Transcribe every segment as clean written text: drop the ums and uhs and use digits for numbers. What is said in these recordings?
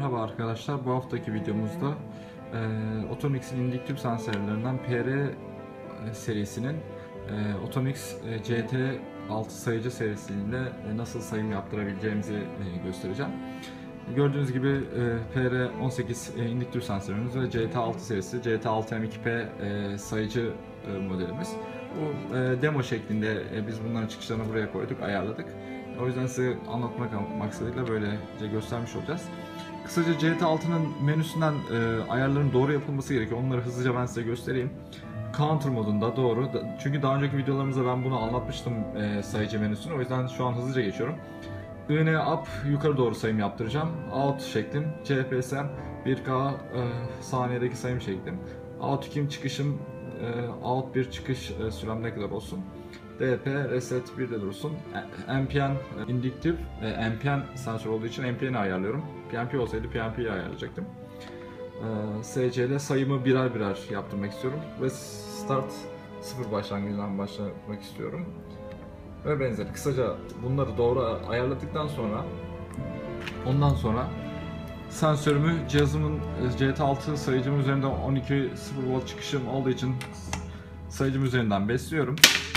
Merhaba arkadaşlar, bu haftaki videomuzda Otomix'in indüktif sensörlerinden PR serisinin Otomix CT6 sayıcı serisiyle nasıl sayım yaptırabileceğimizi göstereceğim. Gördüğünüz gibi PR18 indüktif sensörümüz ve CT6 serisi CT6M2P sayıcı modelimiz. Bu demo şeklinde biz bunların çıkışlarını buraya koyduk, ayarladık. O yüzden size anlatmak maksadıyla böylece göstermiş olacağız. Kısaca CT6'nın menüsünden ayarların doğru yapılması gerekiyor. Onları hızlıca ben size göstereyim. Counter modunda doğru. Çünkü daha önceki videolarımızda ben bunu anlatmıştım sayıcı menüsünü. O yüzden şu an hızlıca geçiyorum. IN up yukarı doğru sayım yaptıracağım. Out şeklim. CPSM 1K saniyedeki sayım şeklim. Out 2 çıkışım out 1 çıkış sürem ne kadar olsun. DP reset 1'de dursun. NPN indüktif, NPN sensör olduğu için NPN'i ayarlıyorum. PNP olsaydı PNP'yi ayarlayacaktım. SC'de sayımı birer birer yaptırmak istiyorum ve start 0 başlangıcından başlamak istiyorum. Ve benzeri. Kısaca bunları doğru ayarladıktan sonra ondan sonra sensörümü cihazımın CT6 sayıcım üzerinde 12 0 volt çıkışım olduğu için sayıcım üzerinden besliyorum.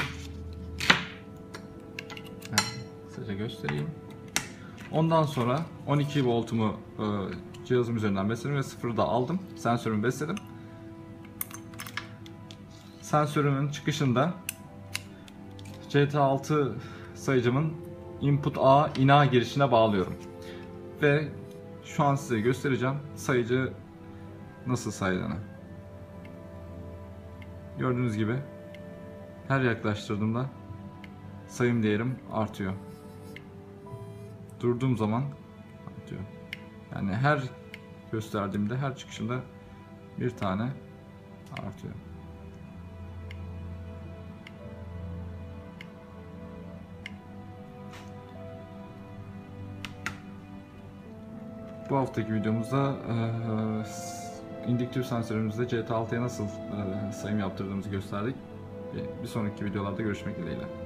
Kısaca göstereyim. Ondan sonra 12 voltumu cihazım üzerinden besledim ve 0'ı da aldım. Sensörümü besledim. Sensörümün çıkışında CT6 sayıcımın input A, ina girişine bağlıyorum. Ve şu an size göstereceğim sayıcı nasıl saydığını. Gördüğünüz gibi her yaklaştırdığımda sayım değerim artıyor. Durduğum zaman artıyor. Yani her gösterdiğimde, her çıkışında bir tane artıyor. Bu haftaki videomuzda indüktif sensörümüzde CT6'ya nasıl sayım yaptırdığımızı gösterdik. Bir sonraki videolarda görüşmek dileğiyle.